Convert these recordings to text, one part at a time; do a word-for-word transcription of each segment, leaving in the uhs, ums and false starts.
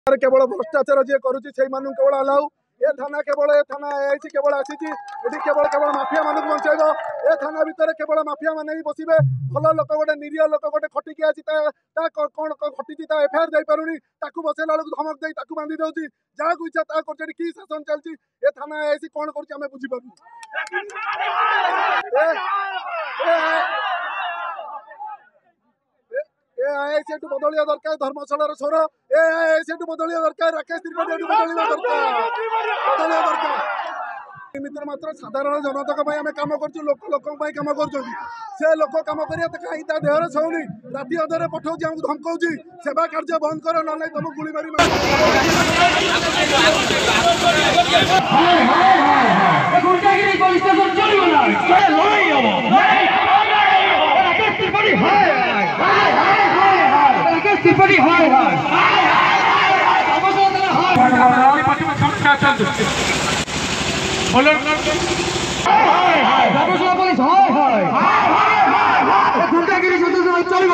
केवल भ्रष्टाचार जी करुच्ची केवल अलाउ ए थाना केवल ए थाना आई केवल आसी केवल केवल माफिया मानक बचाइब ए थाना भितर केवल माफिया मान ही बसवे भल लोक गोटे निरीह लोक गोटे खटिकी आसी कौन खटी एफआईआर दे पारुनी बसैला बेलू धमक दे बांधि दौर जहाँ को इच्छा ता कर कि शासन चलती ए थाना आई कौन कर बुझीपार ए बदलिया दरकार धर्मशाला स्वर ए बदलिया दरकार राकेश त्रिपाठी बदलिया दरकार बदलिया दरकार मित्र मात्र साधारण जनता आम कम कर लोक लोक कम कर से लोक कम कर कहीं देहर छौनी राति अधर पठाऊँ आमको धमकाऊँ सेवा कार्य बंद कर ना तुम गुली मारी त्रिपाठी हाय हाय गुंडागिरी चलो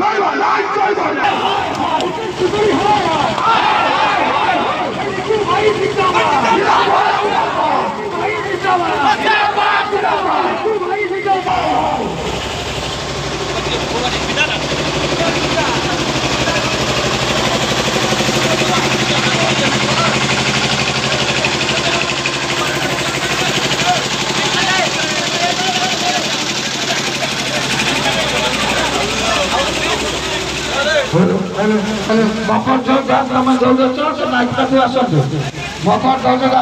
मकर दास मकर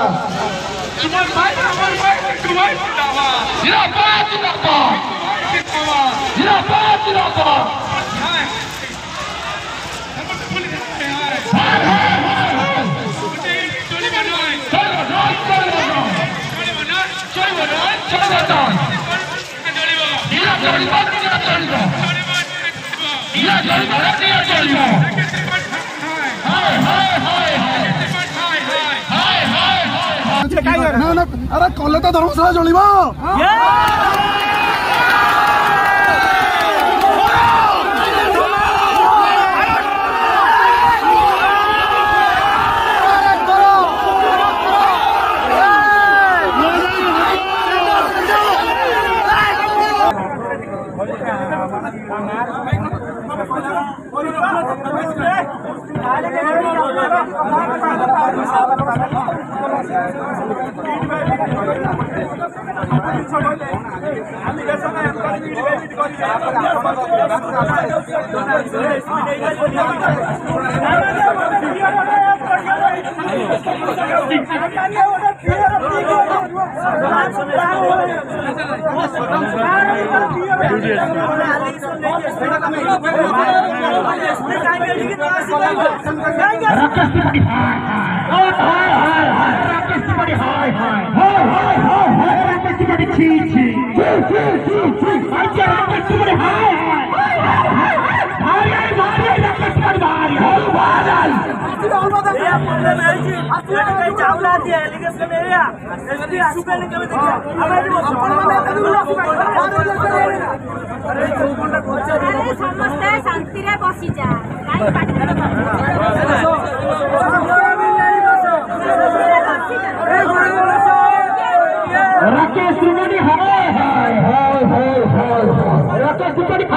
अरे कले तो धर्मशाला चलो समस्ते शांति बसी जा Rakesh Tripathi hi hi hi hi hi Rakesh Tripathi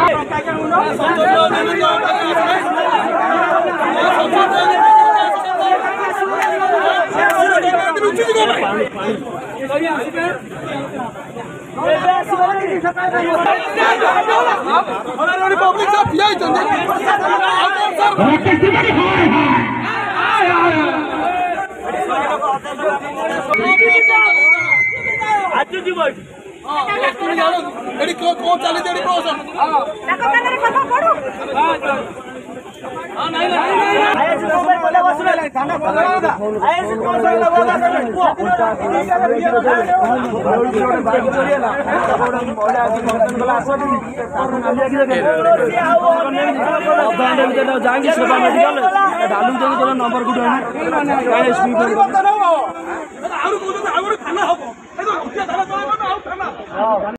number good